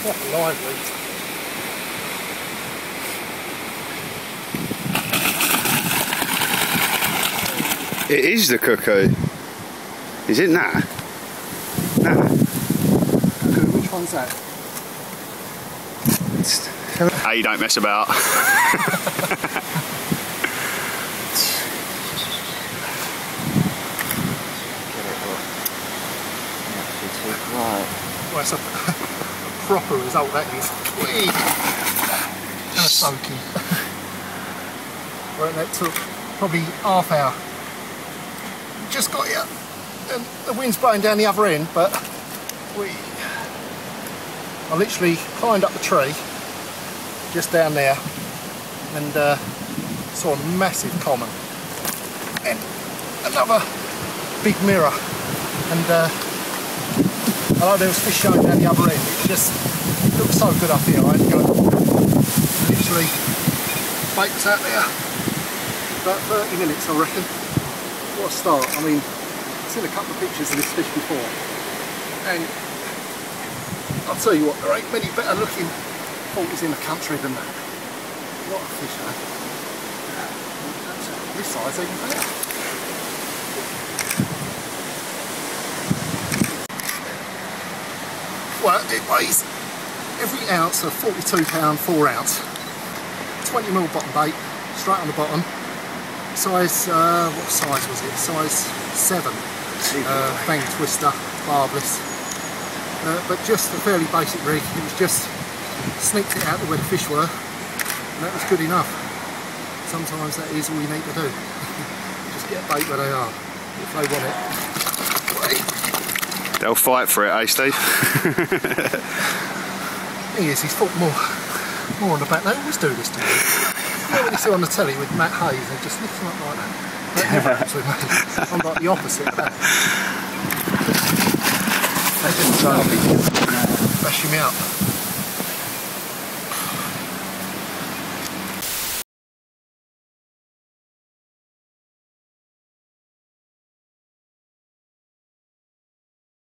Quite lively. It is the cuckoo. Is it that? No. Cuckoo, which one's that? Hey, don't mess about. Right. Well, it's a proper result, that is. Whee! And a soaking. Right, that took probably half hour. Just got here, and the wind's blowing down the other end, but I literally climbed up the tree, just down there, and saw a massive common. And another big mirror, and although there was fish showing down the other end, it just looked so good up here. I had to go literally bait was out there about 30 minutes, I reckon. What a start. I mean, I've seen a couple of pictures of this fish before, and I'll tell you what, there ain't many better looking faulties in the country than that. What a fish, eh? This size even better. Well, it weighs every ounce of 42 £, 4 ounce, 20mm bottom bait, straight on the bottom. Size, what size was it? Size 7. Bang twister, barbless. But just a fairly basic rig. It was just sneaked it out to where the fish were, and that was good enough. Sometimes that is all you need to do. Just get a bait where they are, if they want it. They'll fight for it, eh, Steve? Thing is, he's fought more on the back. They always do this to me. You know when you see on the telly with Matt Hayes, they just lift him up like that. That never happens with me. I'm like the opposite of that. They just bash him out.